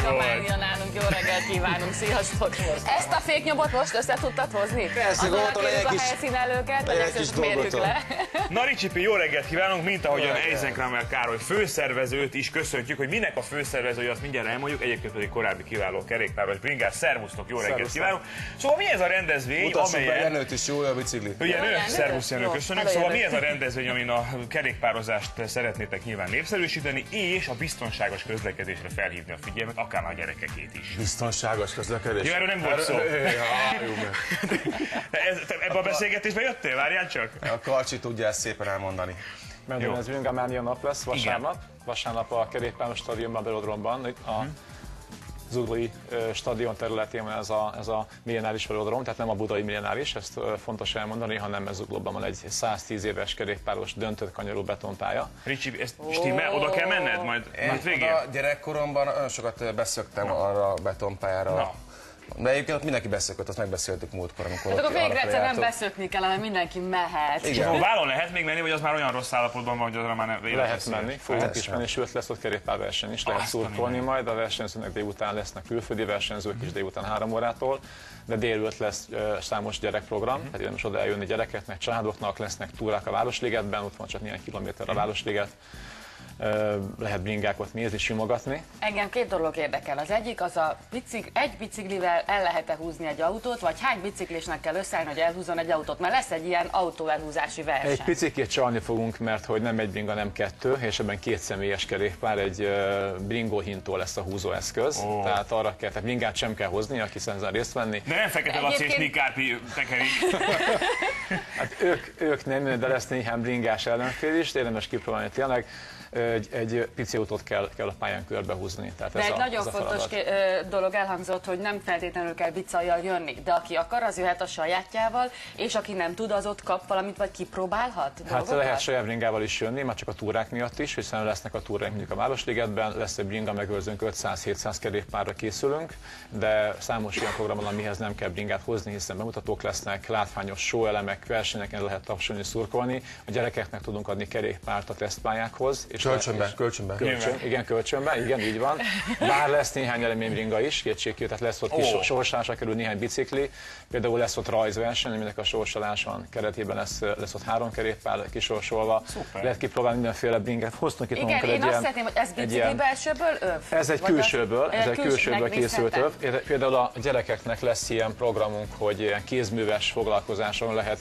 Mária nálunk, jó reggelt kívánunk, sziasztok! Ezt a féknyomot most össze tudtad hozni? Persze, gondoltam, hogy a helyszínelőket, legyen mérjük le. Na Ricsipi, jó reggelt kívánunk, mint ahogyan Eisenkramer Károly főszervezőt is köszöntjük, hogy minek a főszervezője, azt mindjárt elmondjuk, egyébként pedig korábbi kiváló kerékpáros bringás. Szervusztok, jó reggelt kívánunk! Szóval mi ez a rendezvény, amelyen... Jenőt is jó a bicikli. Jenő, szervusz Jenő, köszönjük. Szóval mi ez a rendezvény, amin a kerékpározást szeretnétek nyilván népszerűsíteni, és a biztonságos közlekedésre felhívni a figyelmet, akár a gyerekekét is. Biztonságos közlekedés? Ja, erről nem volt szó. Ebbe a beszélgetésbe jöttél? Várjál csak. A Karcsi tudja ezt szépen elmondani. Rendezvényünk a Mánia nap lesz vasárnap. Vasárnap a kerékpáros stadionban, Velodromban, a Zuglói stadion területén van ez a millenáris velodrom, tehát nem a budai millenáris, ezt fontos elmondani, hanem ez Zuglóban van egy 110 éves kerékpáros döntött kanyarú betonpálya. Ricsi, ezt stimmel, oda kell menned majd végén? A gyerekkoromban nagyon sokat beszöktem arra a betonpályára. Na. De egyébként mindenki beszökött, azt megbeszéltük múltkor, amikor hát akkor végre egyszer nem beszökni kell, hanem mindenki mehet. Igen. A vállon lehet még menni, vagy az már olyan rossz állapotban van, hogy azra már nem lehet menni, fogunk is menni, sőt lesz ott kerékpárverseny is, lehet szurkolni majd, a versenyzőnek délután lesznek külföldi versenyzők is délután 3 órától, de délelőtt lesz számos gyerekprogram, tehát érdemes oda eljönni gyerekeknek, családoknak, lesznek túrák a Városligetben, ott van csak néhány kilométer a Városliget. Lehet bringákat nézni, simogatni. Engem 2 dolog érdekel. Az egyik az egy biciklivel el lehet-e húzni egy autót, vagy hány biciklisnek kell összeállni, hogy elhúzzon egy autót, mert lesz egy ilyen autóelhúzási verseny. Egy picikét csalni fogunk, mert hogy nem egy bringa, nem 2, és ebben 2 személyes kerékpár, egy bringóhintó lesz a húzóeszköz. Tehát arra kell, tehát bringát sem kell hozni, aki ezen részt venni. De nem Fekete Laci és Nikárpi tekerik. Hát ők nem, de lesz néhány bringás ellenfél is, érdemes kipróbálni tényleg. Egy pici autót kell a pályán körbehúzni. Tehát de egy nagyon fontos dolog elhangzott, hogy nem feltétlenül kell bicajjal jönni, de aki akar, az jöhet a sajátjával, és aki nem tud, az ott kap valamit, vagy kipróbálhat dolgokat? Hát lehet saját bringával is jönni, már csak a túrák miatt is, hiszen lesznek a túrák mondjuk a Városligetben, lesz egy bringa megőrzőnk, 500-700 kerékpárra készülünk, de számos olyan program van, amihez nem kell bringát hozni, hiszen bemutatók lesznek, látványos showelemek, versenyeken lehet tapsolni, szurkolni, a gyerekeknek tudunk adni kerékpárt a tesztpályákhoz. Kölcsönben. Igen, kölcsönben, igen, így van. Bár lesz néhány eleménybringa is, kétségkívül, tehát lesz ott kis sorsolásra kerül néhány bicikli, például lesz ott rajzverseny, aminek a sorsoláson keretében lesz ott 3 kerékpár kisorsolva. Szuper. Lehet kipróbálni mindenféle bringát. Hoztunk itt igen, én azt szeretném, hogy ez bicikli belsőből öv? Ez egy külsőből, készült öv. Például a gyerekeknek lesz ilyen programunk, hogy ilyen kézműves foglalkozáson lehet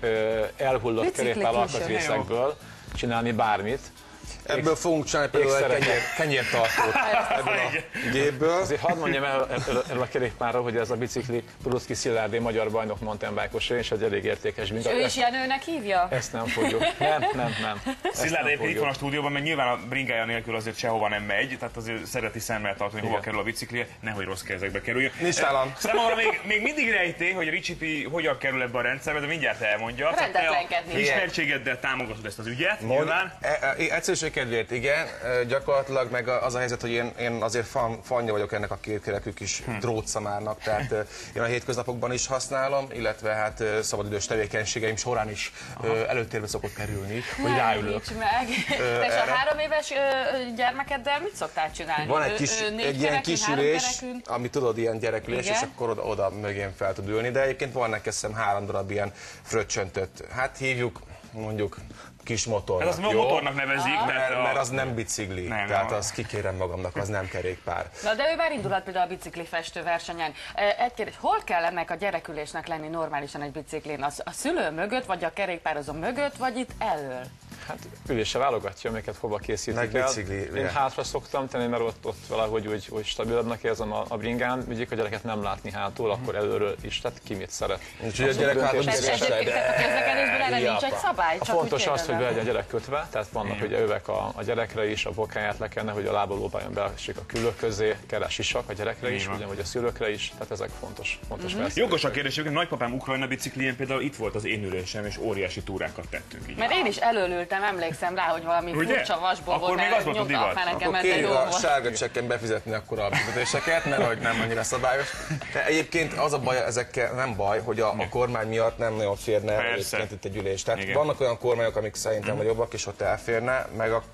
elhullott kerékpár alkatrészekből csinálni bármit. Ebből fogunk csinálni például egy kenyértartót ebből a gépből. Azért hadd mondjam el a kerékpárról, hogy ez a bicikli Puluszki Szilárdé magyar bajnok mountainbike-os, és egy elég értékes bringa. Ő is Jenőnek hívja? Ezt nem fogjuk. Nem. Szilárdé itt van a stúdióban, mert nyilván a bringája nélkül azért sehova nem megy, tehát azért szereti szemmel tartani, hova kerül a biciklije, nehogy rossz kezekbe kerüljön. Nincs nálam. Számomra még mindig rejté, hogy Ricsipi hogyan kerül ebbe a rendszerbe, de mindjárt elmondja. Rendetlenkedni. Ismertségeddel támogatod ezt az ügyet, nyilván. Egyszerűség kedvéért igen, gyakorlatilag meg az a helyzet, hogy én azért fanja vagyok ennek a kétkerekű kis drótszamárnak, tehát én a hétköznapokban is használom, illetve hát szabadidős tevékenységeim során is előtérbe szokott kerülni, hogy ráülök. Meg. És a 3 éves gyermekeddel mit szoktál csinálni? Van egy ilyen kis ülés, ami tudod, ilyen gyerekülés, és akkor oda mögén fel tud ülni, de egyébként van nekem 3 darab ilyen fröccsöntött, hát hívjuk mondjuk kis motornak. Ez azt motornak nevezik, mert az nem bicikli, tehát azt kikérem magamnak, az nem kerékpár. Na de ő már indulhat például a bicikli festő versenyen. Egy kérdés, hol kell ennek a gyerekülésnek lenni normálisan egy biciklin? A szülő mögött, vagy a kerékpározó mögött, vagy itt elől? Hát ülése válogatja, amiket hova készítik el. Én hátra szoktam tenni, mert ott valahogy úgy stabilabbnak érzem a bringán, vigyük a gyereket nem látni hátul, akkor előről is, tehát ki mit szeret. Úgyhogy a gyerek hátul biztos. A közlekedésben erre nincs egy szabály, csak fontos az, hogy be legyen a gyerek kötve, tehát vannak ugye övek a gyerekre is, a bokáját le kellene, hogy a lába lóbáljon beesik a külök közé, kell a sisak a gyerekre is, ugyanúgy a szülőkre is, tehát ezek fontos Jogos a kérdés, hogy nagypapám Ukrajna biciklijén például itt volt az én ülésem, és óriási túrákat tettünk. Mert én is elölültem, emlékszem rá, hogy valami furcsa vasból volt, mert nyomtak már nekem akkor kérjük a sárga csekken befizetni akkor a büntetéseket, mert hogy nem annyira szabályos. De egyébként az a baj ezekkel, nem baj, hogy a kormány miatt nem nagyon férne egyébként itt egy ülés. Tehát vannak olyan kormányok, amik szerintem jobbak, és ott elférne, meg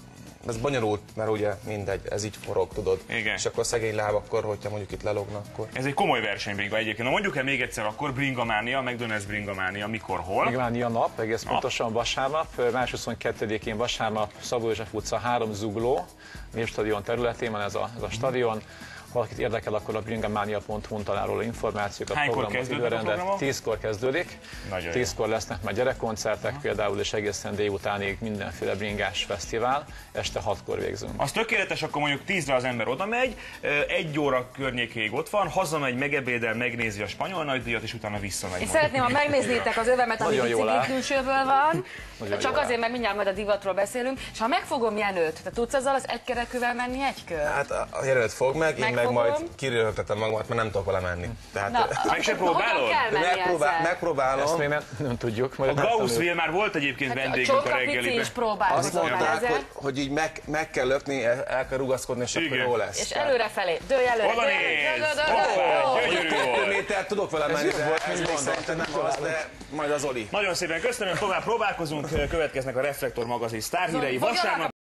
ez bonyolult, mert ugye mindegy, ez így forog, tudod. Igen. És akkor szegény láb, akkor, hogyha mondjuk itt lelognak, akkor... Ez egy komoly versenybringa egyébként. Na mondjuk el még egyszer, akkor Bringamánia, McDonald's Bringamánia, mikor, hol? Bringamánia nap, egész pontosan vasárnap, május 22-én vasárnap Szabó József utca 3 Zugló, Népstadion területén van ez a stadion. Ha valakit érdekel, akkor a bringamania.hu-n talál róla információkat. Hánykor kezdődik a programok? 10-kor kezdődik. 10-kor lesznek már gyerekkoncertek például, és egészen délutánig mindenféle bringás fesztivál. Este 6-kor végzünk. Az tökéletes, akkor mondjuk 10-re az ember oda megy, 1 óra környékéig ott van, hazamegy, megebédel, megnézi a spanyol nagydíjat, és utána visszamegy. Én szeretném, ha megnéznétek az övemet, ami bicikli külsőből van, csak azért, mert mindjárt majd a divatról beszélünk, és ha megfogom Jenőt, te tudsz azzal az egykerekűvel menni egy kör? Hát a Jenőt fog meg, én meg majd kiröhögtetem magamat, mert nem tudok vele menni. Tehát, meg se próbálod? megpróbálom. Ezt még nem tudjuk. A Gauss már volt egyébként vendégünk a reggeliben. Azt mondták, hogy így meg kell lökni, el kell rugaszkodni, és akkor jó lesz. És előrefelé, dőlj előre. Oda nézd! Gyönyörű volt! 2 méter tudok vele menni, de nem az, de majd az Oli. Nagyon szépen köszönöm, tovább próbálkozunk, következnek a Reflektor magazin sztárhírei vasárnap.